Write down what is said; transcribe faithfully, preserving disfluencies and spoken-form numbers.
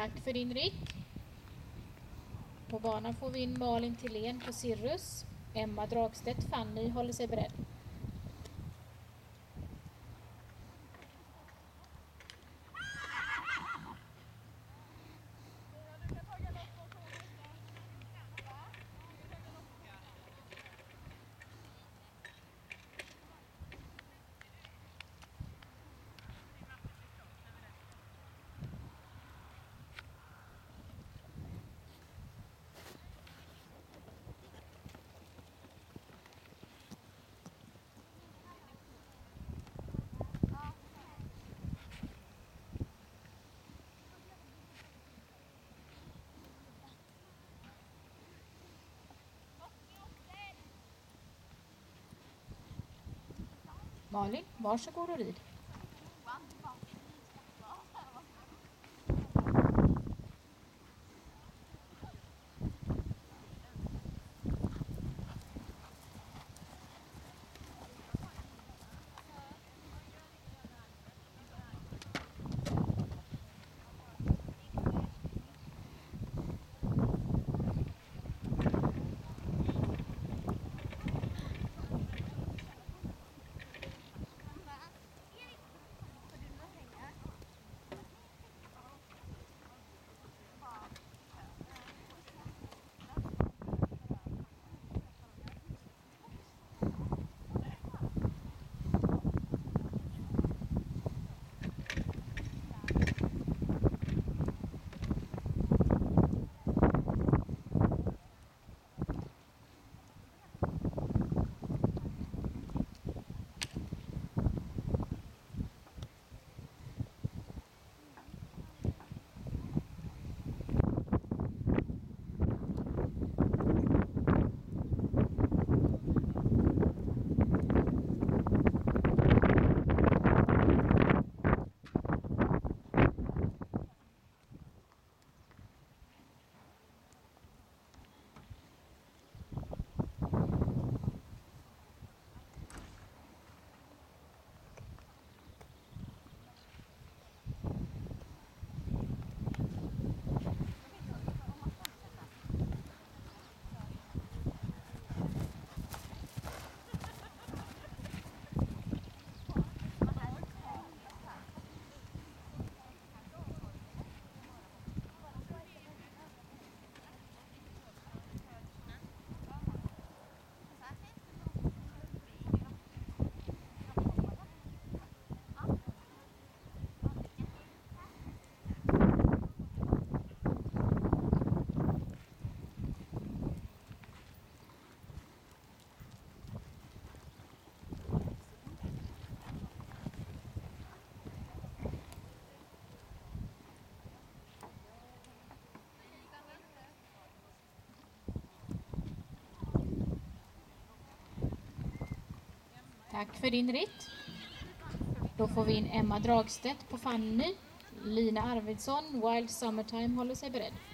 Tack för din Rick. På banan får vi in Malin Tillén på Cirrus. Emma Dragstedt Fanny håller sig beredd. Malin, varsågod och rid. Tack för din ritt. Då får vi in Emma Dragstedt på Fanny. Lina Arvidsson, Wild Summertime håller sig beredd.